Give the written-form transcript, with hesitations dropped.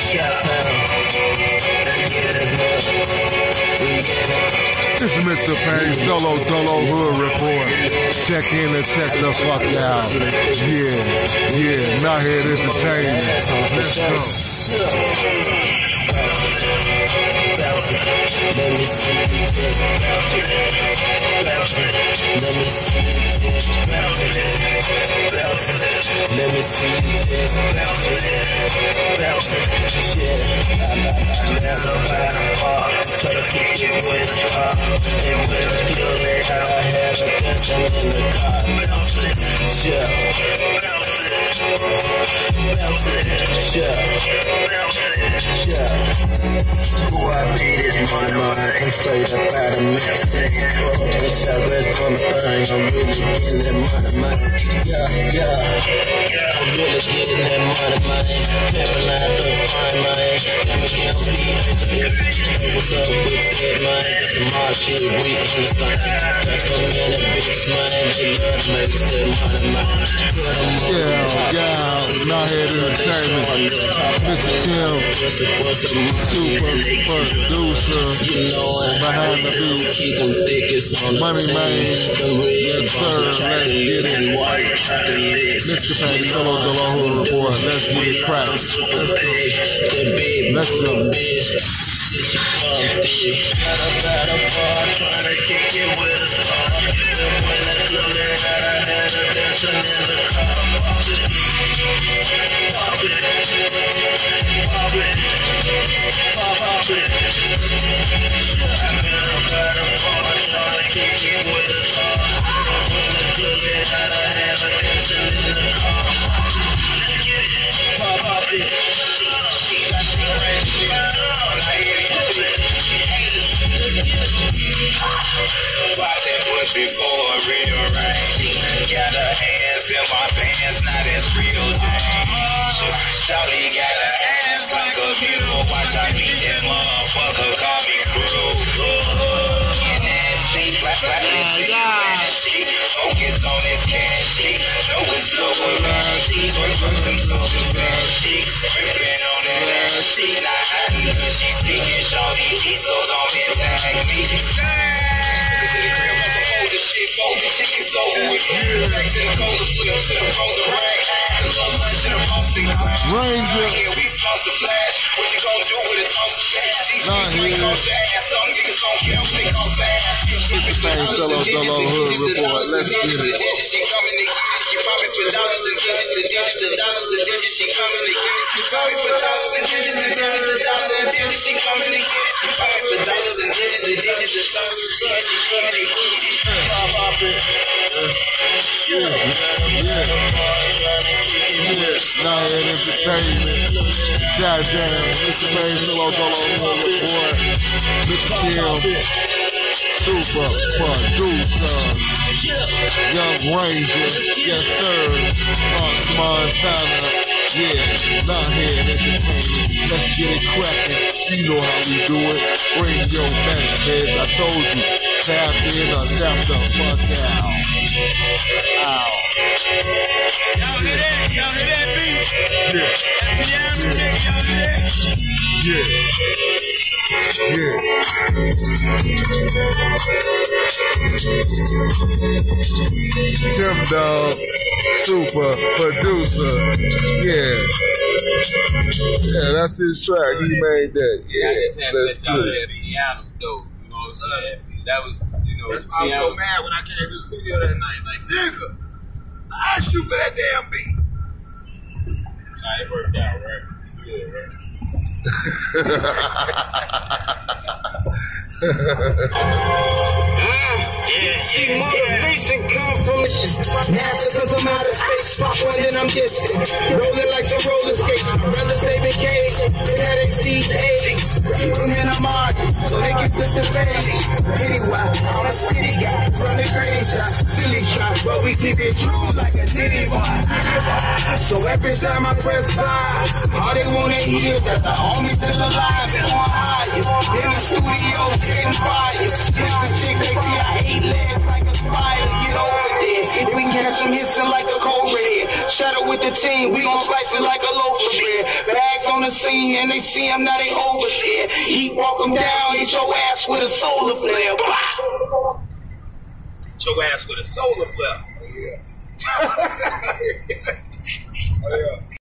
This is Mr. Payne, Solo Dolo Hood Report. Check in and check the fuck out. Yeah, Knothead Entertainment. Let's go. Let me see you just bounce it. Bounce it. Let me see you just bounce it. Bounce it. Let me see you just bounce it. Bounce it. Shit. I never had a heart. Try to kick it with a star. And when I feel it, I have a dancing in the car. Bounce it. Shit. Bounce it. Shit. Shit. Who I need is my mind, and straight up out of mistake. Wish I rest on the thing, I'm really getting that money, man. Yeah, I'm really getting that money, man. Pepping out the fine, man. Let me get on what's up with that, man? That's the mob shit, we understand. That's so many bitches, man. Just love to make that money, man. Yeah, Knothead Entertainment. Mr. Tim, super producer, behind the beat, Money Man, yes sir, let's get it. Mr. Payne, Solo Dolo Hood Report, let's get it cracked. Let's go. Before a real rain, got her hands in my pants, now that's real change. Shawty got her ass like a mule, watch I beat that motherfucker, call me crew. In that seat, flashy, focus on this cash, know it's over, work them social bad cheeks, ripping on that ass cheek, now I know she's seeking shawty, so don't attack me. To the crib, got some older shit, fold this shit gets over with. Back to the colder flip, to the frozen rag. The love lunch in the posting Ranger. Yeah, we floss the flash. What you gon' do with a toss of cash? These niggas cost your ass. Some niggas don't care what they cost ass. Mr. Payne, Solo Dolo Hood Report, let's get it. She coming to get it. She popping for dollars and digits to digits to dollars and digits. She coming to get it. She popping for dollars and digits to digits to dollars and digits. She coming to get it. She popping for dollars and digits to digits to dollars and digits. She coming to get it. Knothead Entertainment, Shazam, Mr. Payne, Solo Dolo Hood Report, Mr. Tim, super producer, Young Ranger, yes sir, Fox Montana, Knothead Entertainment, let's get it cracking, you know how we do it, bring your back heads, I told you, tap in or tap the fuck out. Ow. Y'all hear that? Y'all hear that beat? Yeah. Tim Dogg, super producer. Yeah, that's his track. He made that. Yeah, let's get it. Piano, though. You know what I'm saying? That was, you know, that's why I was so mad when I came to the studio that night. Like, nigga, I asked you for that damn beat. Nah, it worked out, right? Good, right? See, motivation come from NASA, cause I'm out of space. Pop one, then I'm distant. Rolling like some roller skates. Brother saving cage. Headache seats age. And then I'm arguing, so they can flip the page. Pennywise, I'm a city guy. From the green shot, silly shot. But we keep it true like a titty bar. So every time I press 5, all they wanna years that the homies still alive and on higher. In the studio, getting fire. Kiss the chicks, they see I 8 legs like a spider. Get over there. If we catch them hissing like a cobra here. Shadow with the team, we gon' slice it like a loaf of bread. Bags on the scene and they see him, now they overscared. Heat walk him down, hit your ass with a solar flare. Bah! Hit your ass with a solar flare.